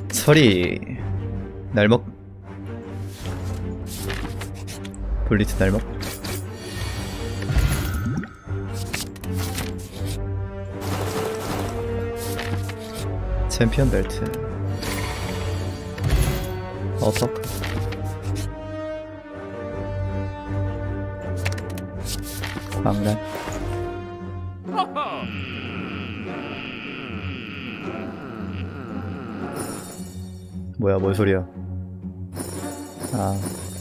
서리 날먹 블리츠 날먹 챔피언 벨트 어퍼컷 광란 뭐야 뭔 소리야 아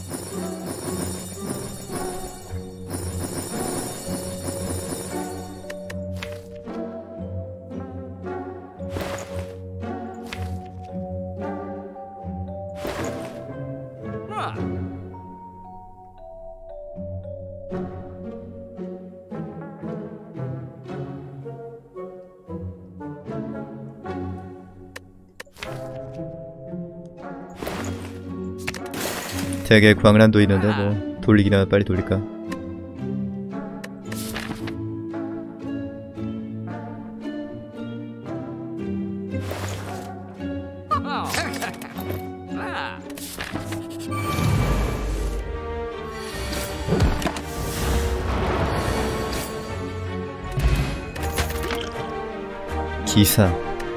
되게 광란도 있는데 뭐 돌리기나 빨리 돌릴까? 기사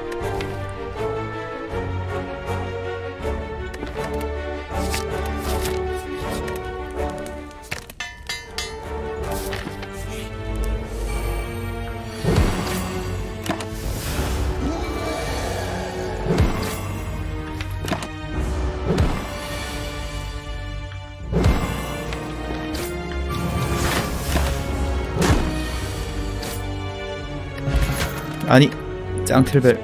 아니 짱틀벨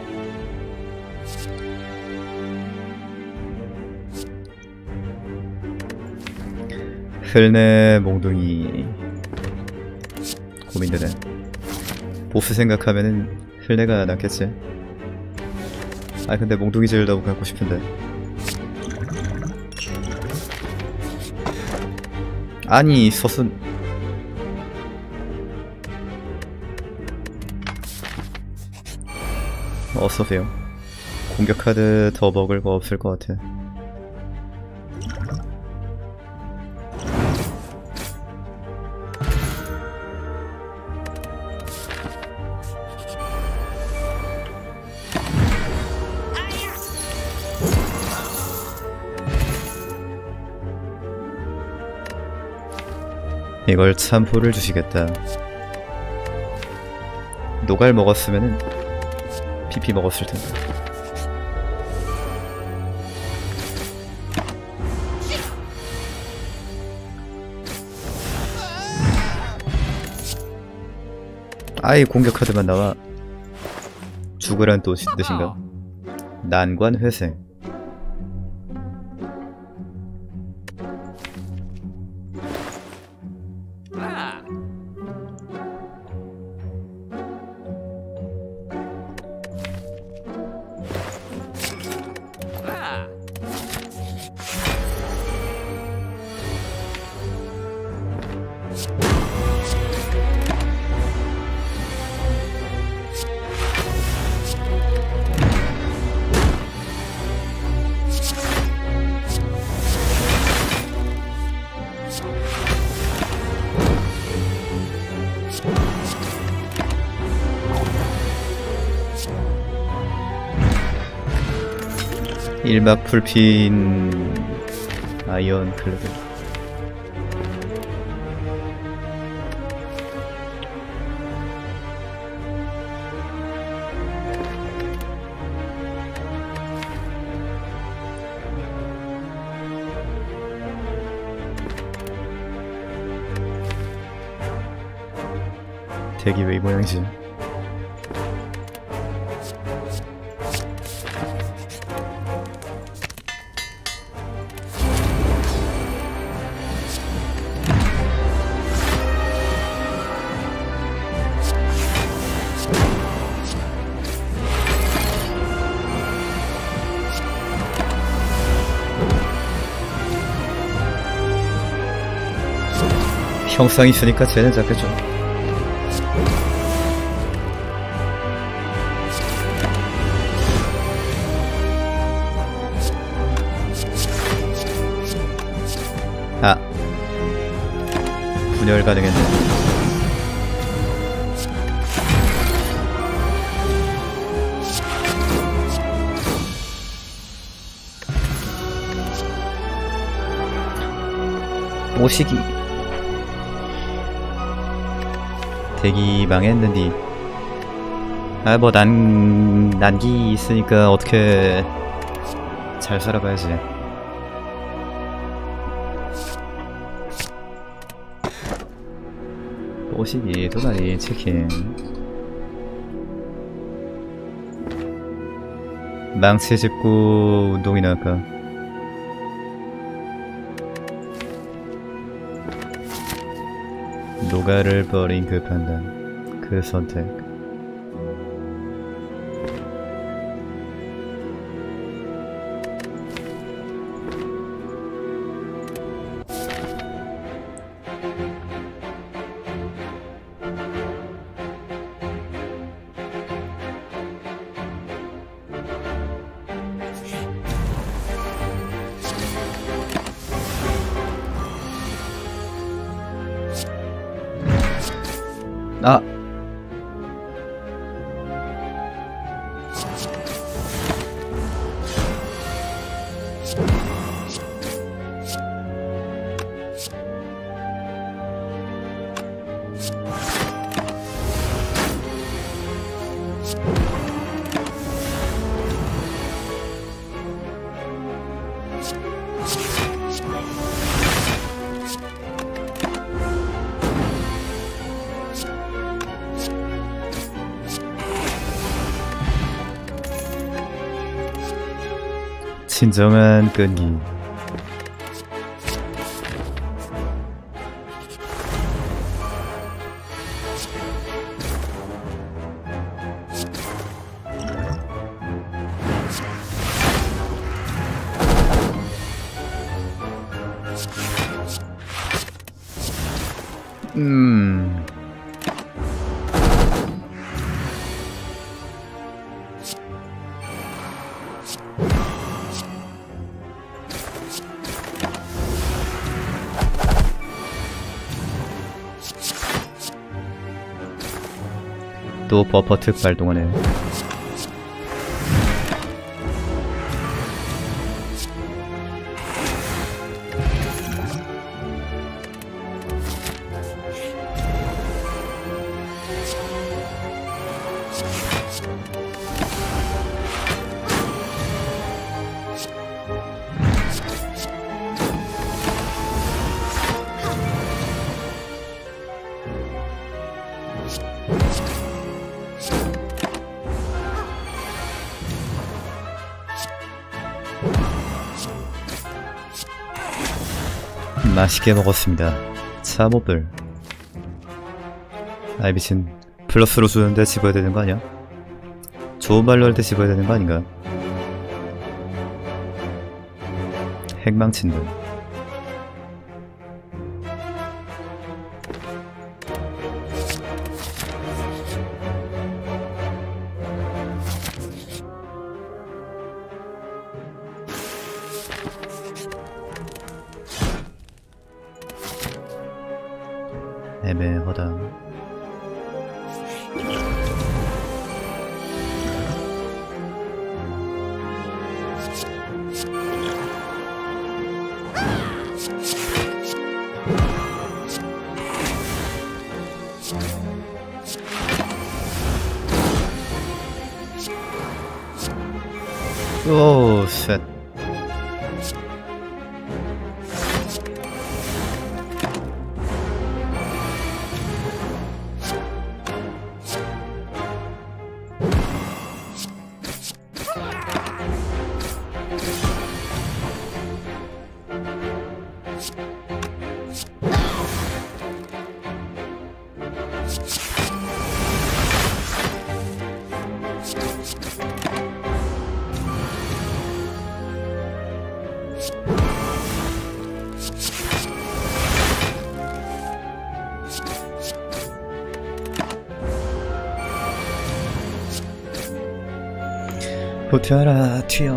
흘내 몽둥이 고민되네. 보스 생각하면은 흘내가 낫겠지. 아 근데 몽둥이 제일 너무 갖고 싶은데. 아니 서순 어서오세요. 공격 카드 더 먹을 거 없을 것 같아. 이걸 참호를 주시겠다. 노갈 먹었으면은 PP 먹었을 텐데. 아이 공격 카드만 나와. 죽으란 또 뜻인가? 난관 회생. 일막 풀핀 아이언 클레드. 덱이 왜 이 모양이지? 형상 있으니까 쟤는 잡겠죠. 분열 가능했네. 오시기. 대기 망했는디. 아, 뭐 난기 있으니까 어떻게 잘 살아봐야지. 오시기, 도다리, 치킨. 망치 짚고 운동이나 할까? 노가를 버린 그 판단, 그 선택. 아! 진정한 끈기. 또 버퍼 특 발동하네요. 맛있게 먹었습니다. 참호들. 아이 미친. 플러스로 주는데 집어야 되는 거 아니야? 좋은 말로 할 때 집어야 되는 거 아닌가? 핵망친들. 애매하다. 오, 쉣. 후퇴하라 튀어.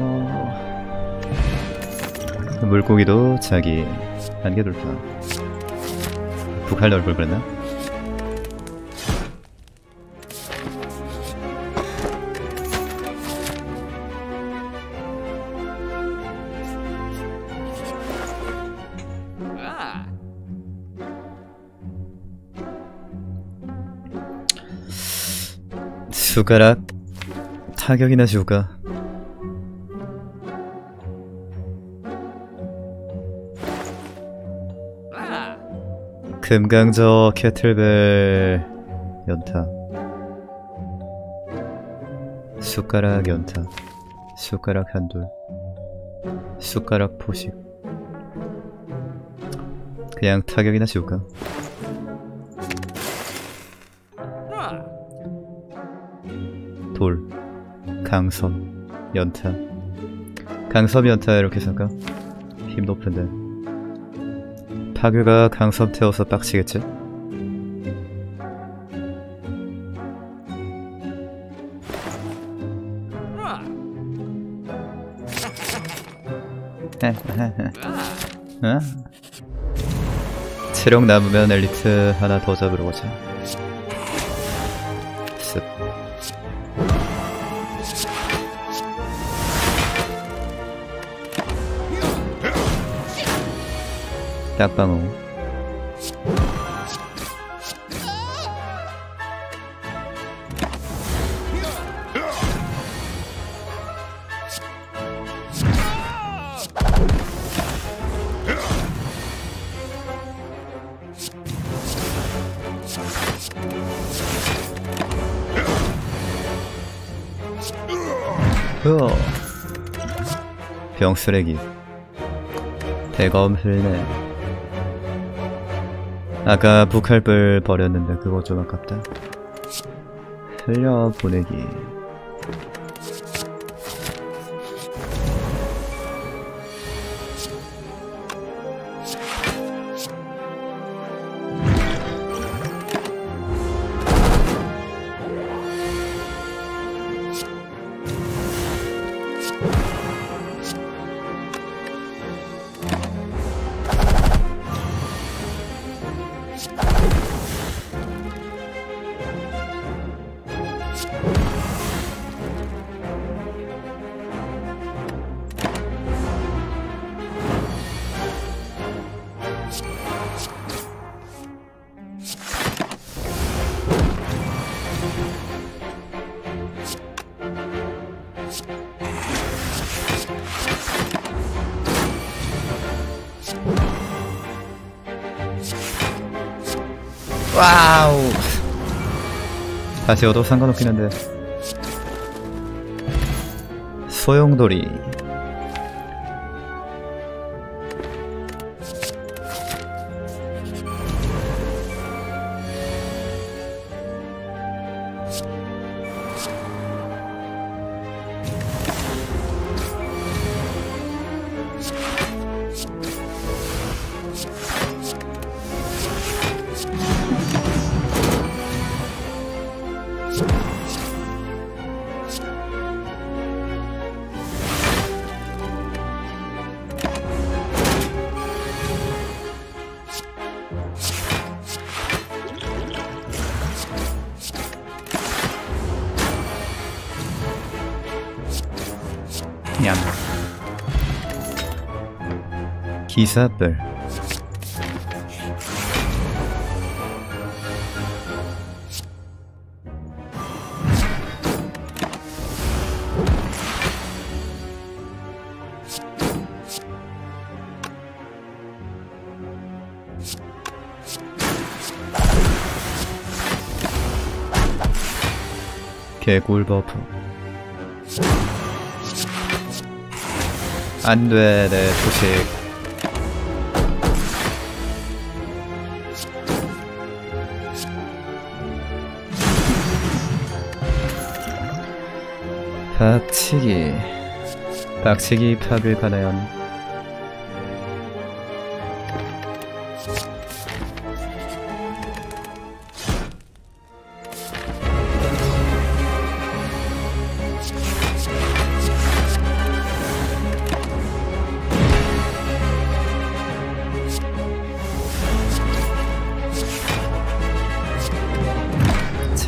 물고기도 자기 한계 돌파. 북할 얼굴 그랬나? 숟가락 타격이나 줄까? 금강저 캐틀벨 연타 숟가락 연타 숟가락 한돌 숟가락 포식 그냥 타격이나 줄까? 돌 강섬 연타 강섬 연타 이렇게 쓸까? 힘 높은데 파괴가 강섬 태워서 빡치겠지? 체력 남으면 엘리트 하나 더 잡으러 가자. 습 딱방어 병쓰레기 대검 흘네. 아까 북할불 버렸는데 그거 좀 아깝다. 흘려 보내기. 와우. 다시 얻어 상관없긴 한데. 소용돌이. 냠. 기사별. 개꿀 버프. 안돼, 내 소식. 박치기. 박치기 팝을 가나연.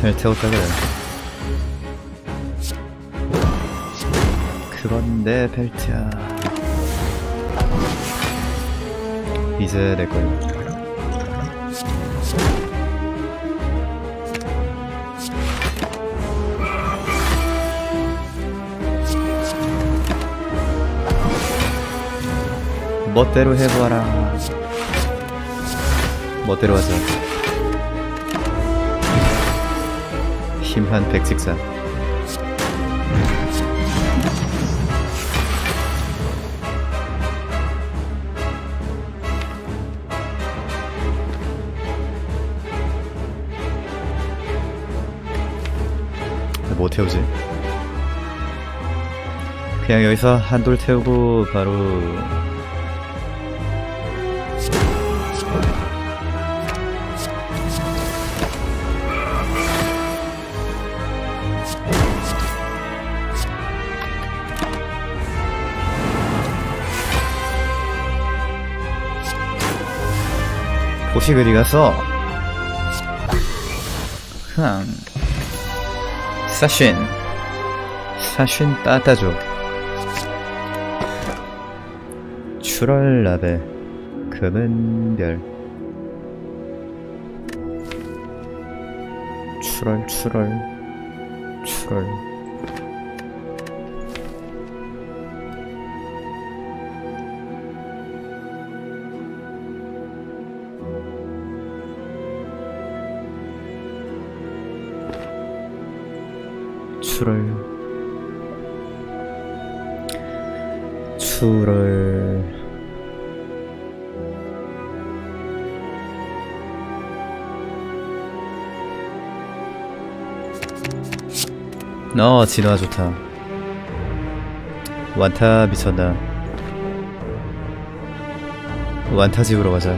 태웠다 그래. 그건 내 벨트야. 이제 내 거야. 멋대로 해보아라. 멋대로 하자. 힘한 백직사. 뭐 태우지? 그냥 여기서 한 돌 태우고 바로 보식 어디 갔어? 흥. 사신 따따줘. 출혈라베 금은별. 출혈. 진화 좋다. 완타 미쳤나. 완타 집으로 가자.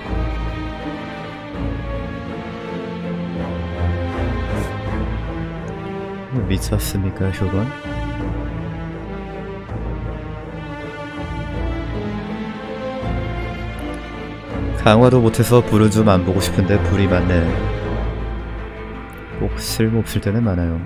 미쳤습니까, 효건? 강화도 못해서 불은 좀 안 보고 싶은데 불이 많네. 꼭 쓸모없을 때는 많아요.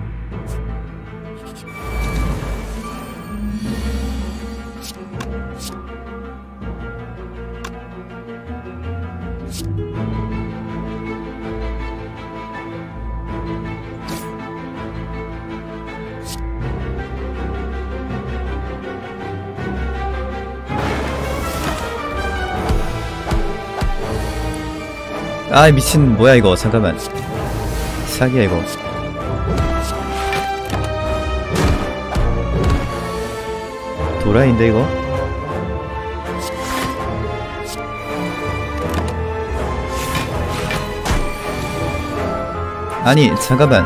아 미친 뭐야 이거. 잠깐만. 사기야 이거. 도라인데 이거? 아니 잠깐만.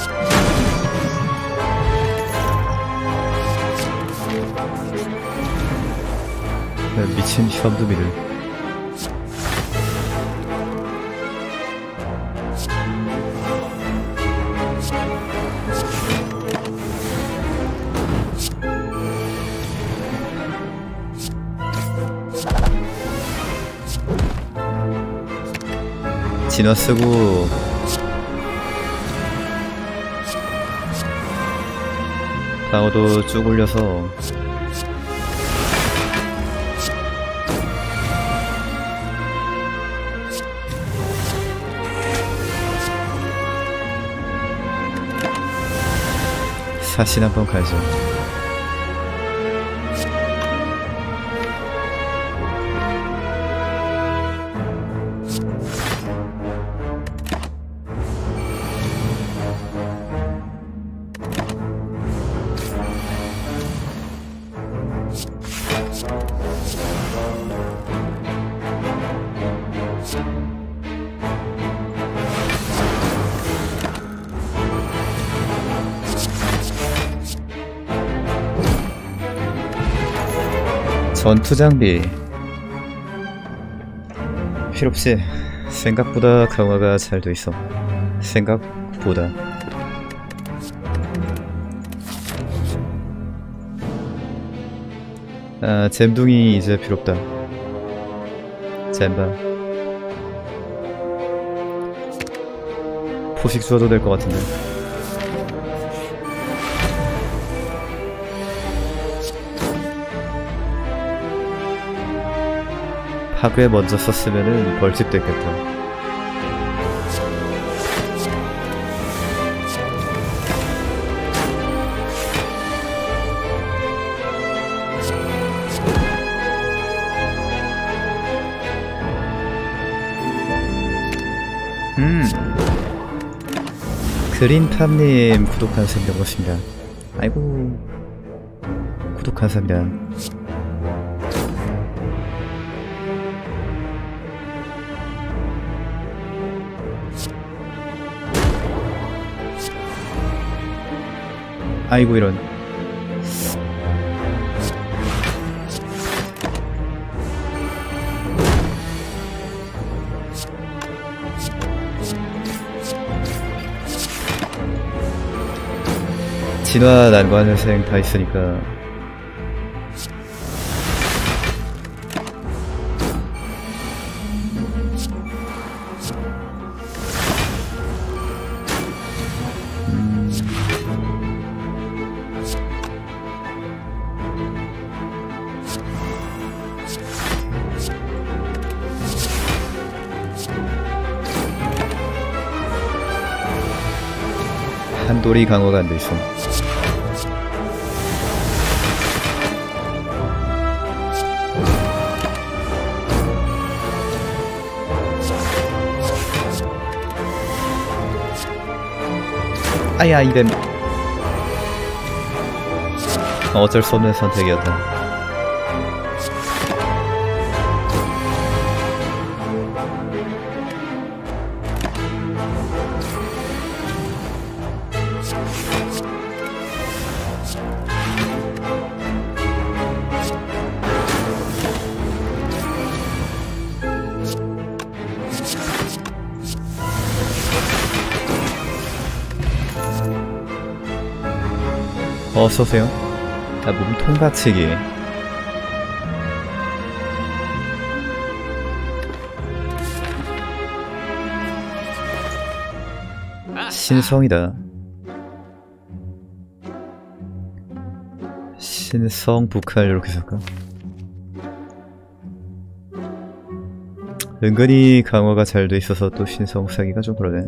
미친 현두미를. 진화 쓰고 방어도 쭉 올려서 사신 한번 가죠. 전투장비 필요없지. 생각보다 강화가 잘 돼있어. 생각보다. 아 잼둥이 이제 필요없다. 잼바 포식 주어도 될 것 같은데. 파괴 먼저 썼으면은 벌집 됐겠다. 그린팜님 구독 감사합니다. 고맙습니다. 아이고 구독 감사합니다. 아이고 이런. 진화 난관회생 다 있으니까 한돌이 강화가 안 돼 있어. 아야 이뱀. 어쩔 수 없는 선택이었다. 어서오세요. 아, 몸통 받치기. 신성이다. 신성 북할 이렇게 쓸까? 은근히 강화가 잘 돼 있어서 또 신성 사기가 좀 그러네.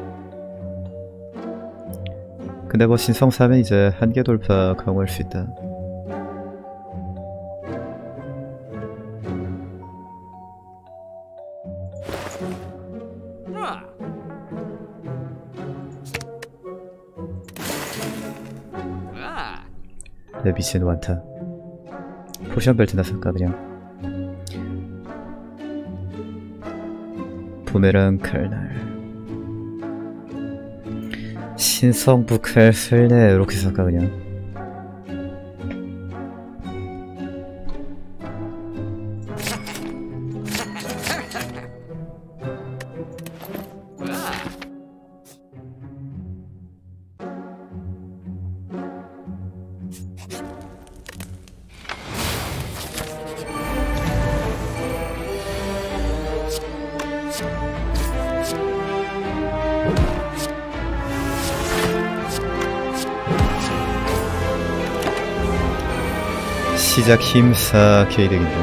근데 뭐 신성 사면 이제 한계 돌파 강화할 수 있다. 내 미친 완타. 포션 벨트나 쓸까 그냥. 부메랑 칼날. 신성 북할 슬래 이렇게 쓸까 그냥. 시작 힘사 개이득인데.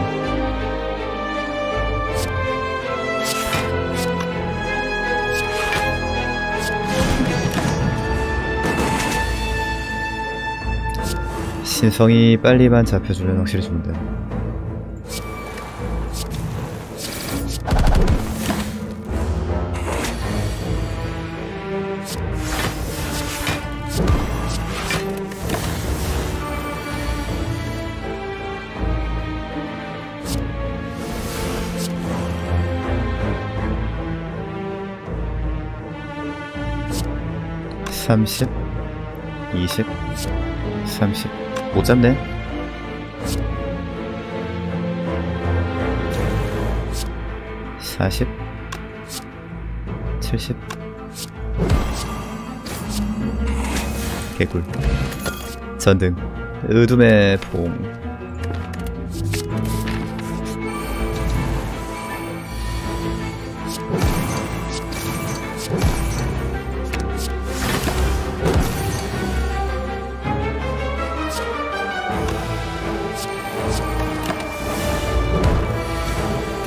신성이 빨리만 잡혀주면 확실히 좋은데. (30) 20 30 못 잡네. (40) 70 개꿀. 전등 어둠의 봉.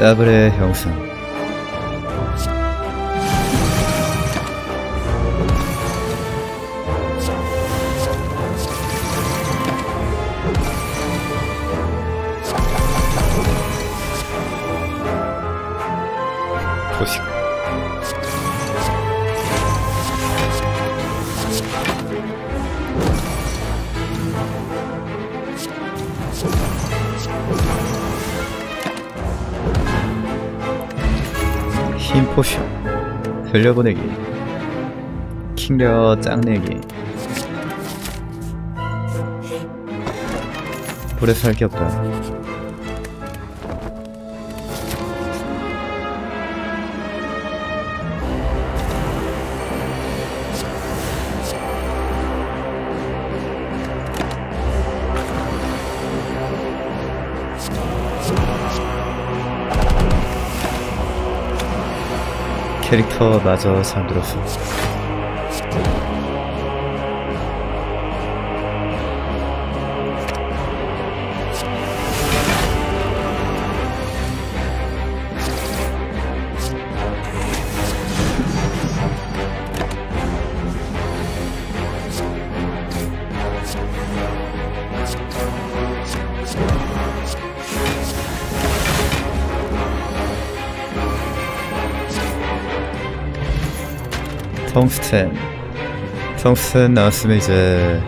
더블의 형상. 도식. 힘 포션. 흘려보내기. 킹려 짱내기. 불에서 할 게 없다. 캐릭터마저 잠들었어. 텅스텐 나왔으면 이제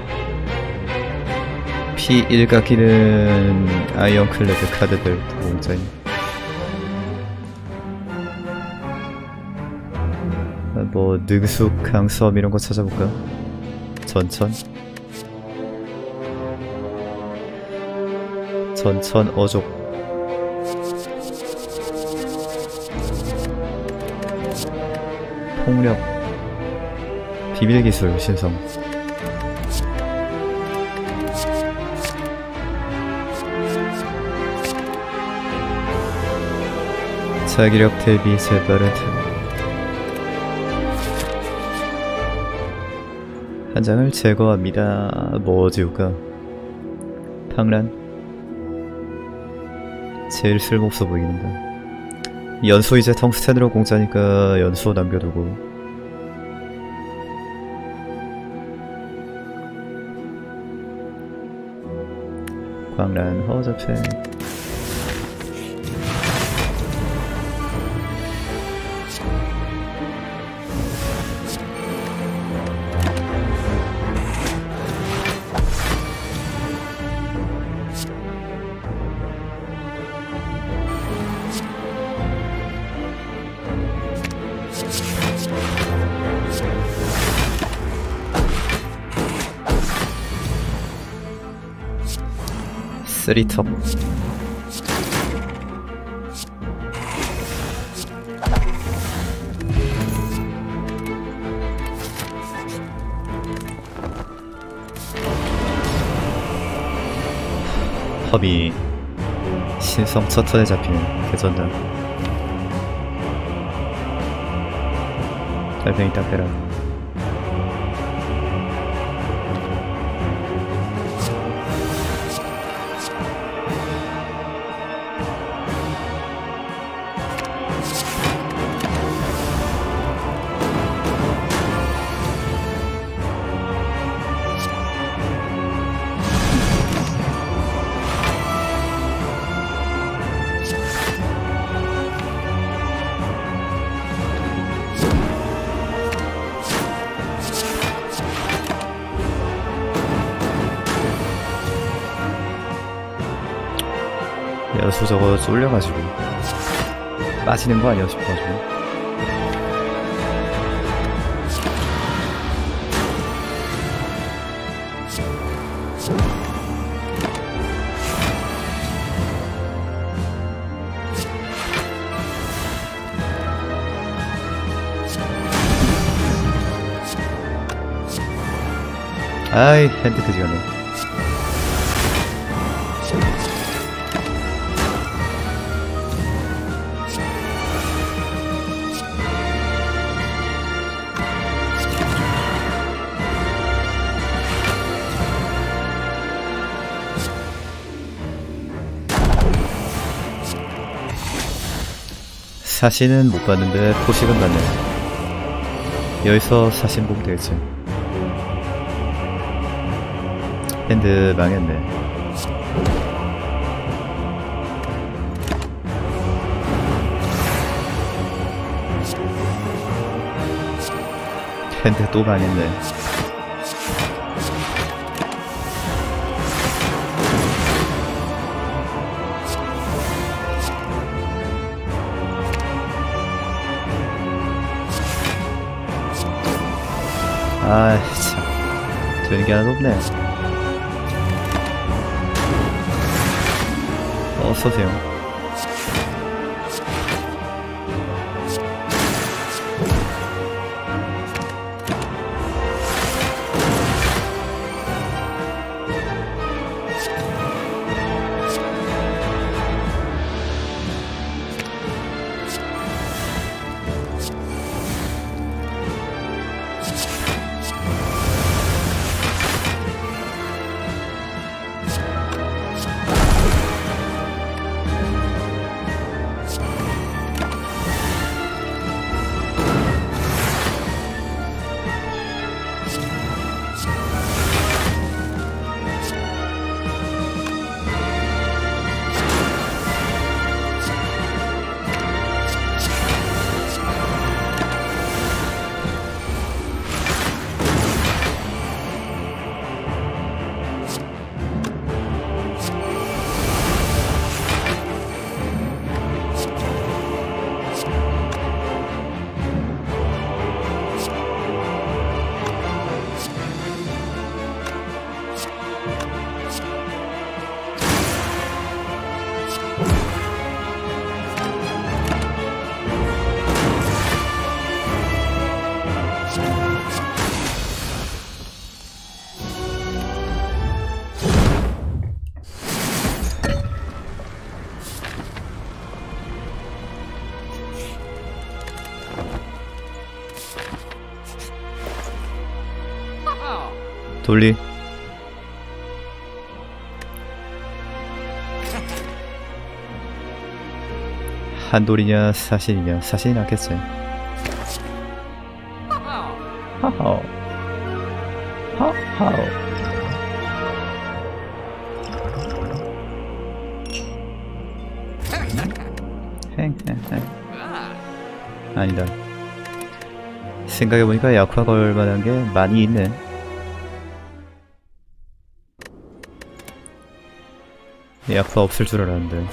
P1 깎이는 아이언클레드 카드들 공짜인. 뭐 능숙, 강섬 이런거 찾아볼까? 전천 어족. 폭력, 비밀기술 신성. 자기력 대비 재빠른 한 장을 제거합니다. 뭐 지울까? 팡란. 제일 쓸모없어 보이는데. 연소 이제 텅스텐으로 공짜니까 연소 남겨두고. 광란 허접해. 쓰리톱. 허비. 신성 첫 턴에 잡히는 개전다. 달팽이 딱 빼라. 여수 저거 쫄려가지고 빠지는 거 아니야 싶어가지고. 아이 핸드 그지가네. 사신은 못 봤는데 포식은 봤네. 여기서 사신 보면 되겠지. 핸드 망했네. 핸드 또 망했네. 아, 참. 되는 게 하나도 없네. 어서오세요. 돌리. 한돌이냐 사신이냐. 사신이 낫겠지. 하하오 하하오. 행행행. 아니다. 생각해보니까 약화 걸만한 게 많이 있네. 약화 없을 줄 알았는데.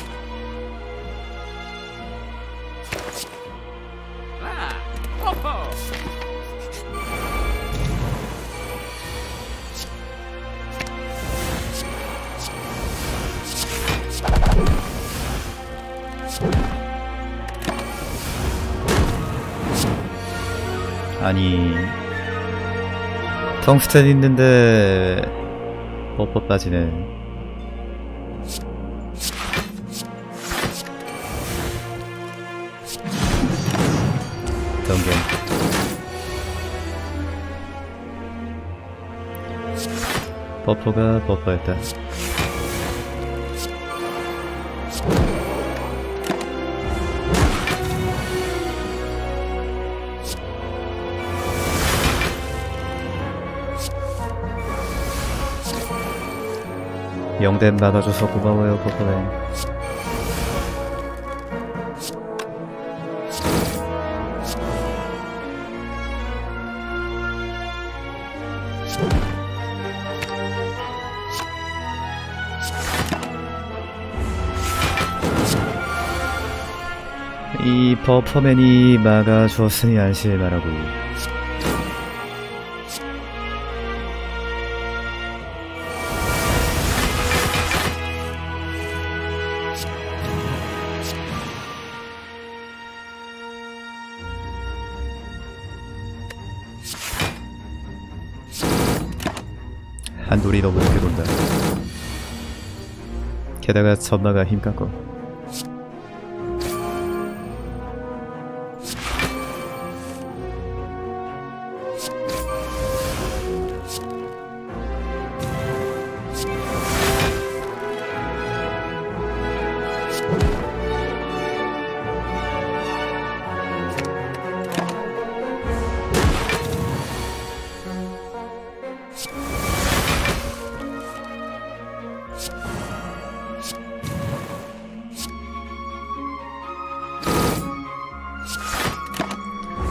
아니, 텅스텐 있는데 버퍼 빠지네. 덩겐. 버퍼가 버퍼였다. 영댐 막아줘서 고마워요, 버퍼맨. 이 버퍼맨이 막아주었으니 안심하라고. 한돌이 너무 늦게 돈다. 게다가 전마가 힘깎고.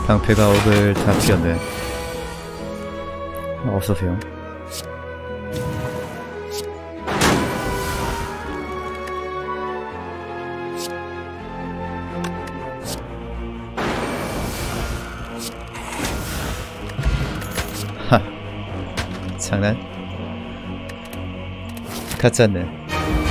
방패가 억을 다 튀었네. 어서오세요. 하, 장난? 가짜네.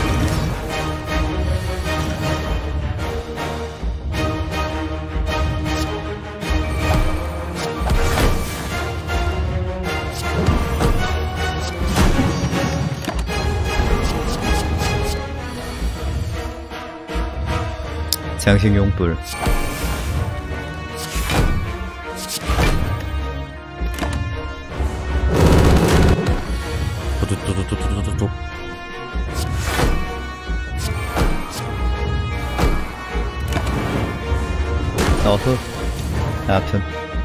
장식용 뿔. 도둑도둑도둑도둑. 어후, 아픔.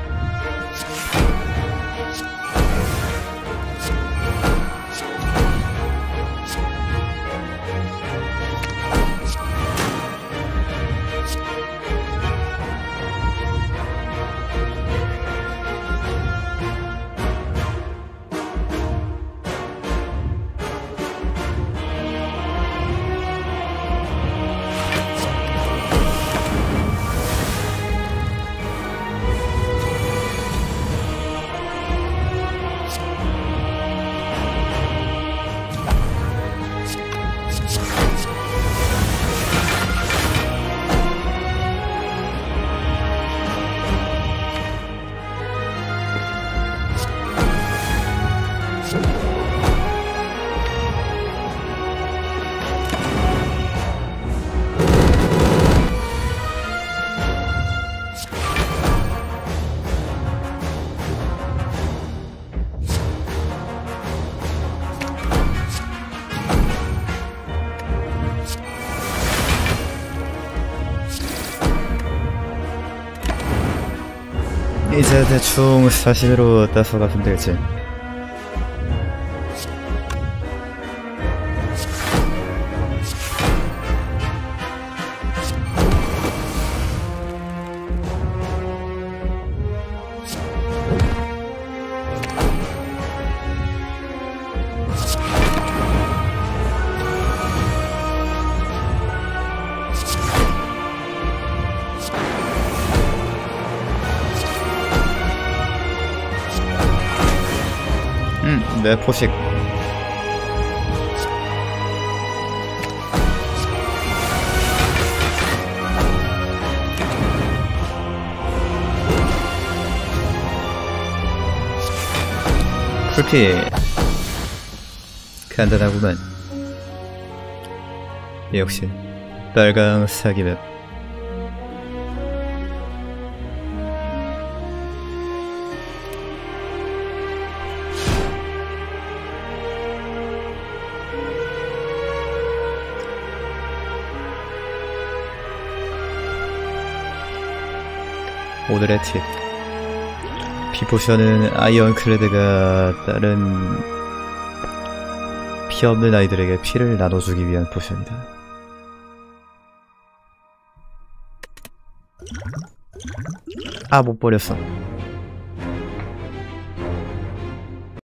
이제 대충 40으로 따서 가면 되겠지. 내 포식. 풀피. 간단하구만. 역시 빨강 사기맵. 오늘의 팁. 피포션은 아이언클레드가 다른 피 없는 아이들에게 피를 나눠주기 위한 포션이다. 아, 못 버렸어.